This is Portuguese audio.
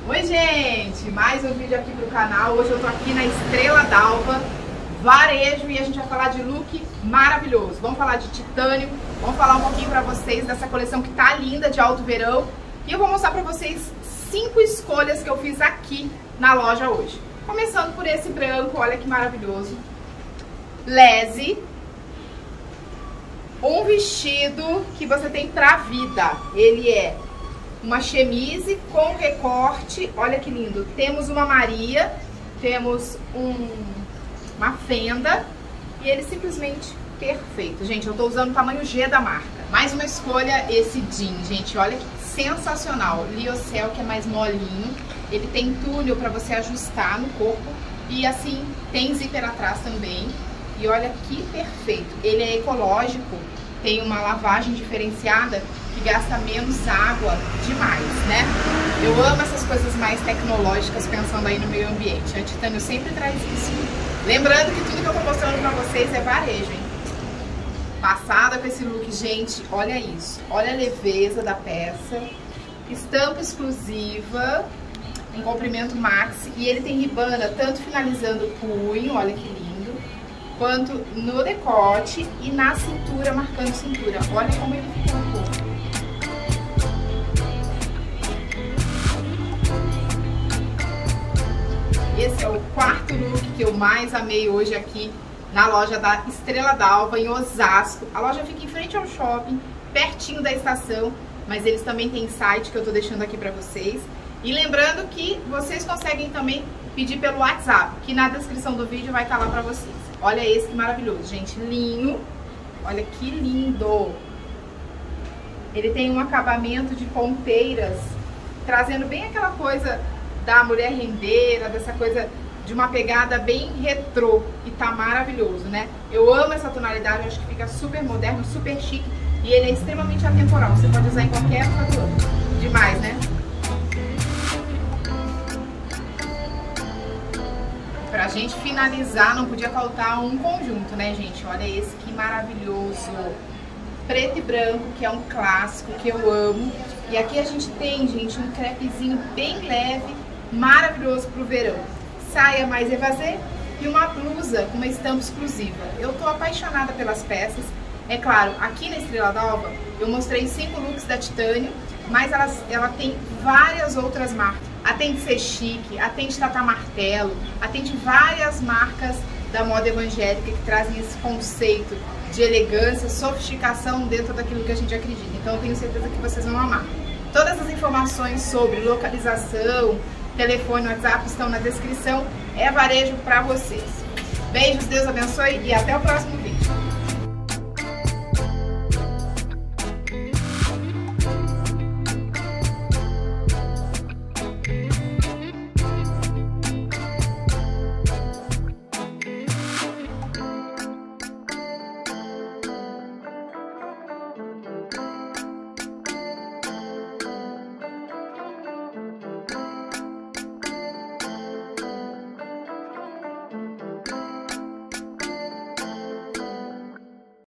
Oi gente, mais um vídeo aqui pro canal. Hoje eu tô aqui na Estrela d'Alva Varejo e a gente vai falar de look maravilhoso. Vamos falar de titânio, vamos falar um pouquinho pra vocês dessa coleção que tá linda de alto verão. E eu vou mostrar pra vocês 5 escolhas que eu fiz aqui na loja hoje. Começando por esse branco, olha que maravilhoso. Lese. Um vestido que você tem pra vida. Ele é uma chemise com recorte, olha que lindo. Temos uma Maria, temos uma fenda e ele simplesmente perfeito. Gente, eu tô usando o tamanho G da marca. Mais uma escolha, esse jean, gente, olha que sensacional. Lyocell, que é mais molinho. Ele tem túnel pra você ajustar no corpo e assim tem zíper atrás também. E olha que perfeito. Ele é ecológico, tem uma lavagem diferenciada que gasta menos água demais, né? Eu amo essas coisas mais tecnológicas, pensando aí no meio ambiente. A Titânio sempre traz isso. Lembrando que tudo que eu tô mostrando pra vocês é varejo, hein? Passada com esse look, gente, olha isso. Olha a leveza da peça. Estampa exclusiva, em comprimento maxi. E ele tem ribana, tanto finalizando o punho, olha que lindo, quanto no decote e na cintura, marcando cintura. Olha como ele ficou no corpo. Esse é o quarto look que eu mais amei hoje aqui na loja da Estrela d'Alva, em Osasco. A loja fica em frente ao shopping, pertinho da estação, mas eles também têm site que eu tô deixando aqui pra vocês. E lembrando que vocês conseguem também pedir pelo WhatsApp, que na descrição do vídeo vai estar lá pra vocês. Olha esse que maravilhoso, gente, linho. Olha que lindo. Ele tem um acabamento de ponteiras, trazendo bem aquela coisa da mulher rendeira, dessa coisa de uma pegada bem retrô, e tá maravilhoso, né? Eu amo essa tonalidade, eu acho que fica super moderno, super chique, e ele é extremamente atemporal, você pode usar em qualquer época do ano. Demais, né? Pra gente finalizar, não podia faltar um conjunto, né, gente? Olha esse que maravilhoso. Preto e branco, que é um clássico, que eu amo. E aqui a gente tem, gente, um crepezinho bem leve, maravilhoso pro verão. Saia mais evasê e uma blusa com uma estampa exclusiva. Eu tô apaixonada pelas peças. É claro, aqui na Estrela d'Alva eu mostrei 5 looks da Titânio, mas ela tem várias outras marcas. Atende Ser Chique, atende Tata Martelo, atende várias marcas da moda evangélica que trazem esse conceito de elegância, sofisticação dentro daquilo que a gente acredita. Então eu tenho certeza que vocês vão amar. Todas as informações sobre localização, telefone, WhatsApp estão na descrição. É varejo pra vocês. Beijos, Deus abençoe e até o próximo vídeo.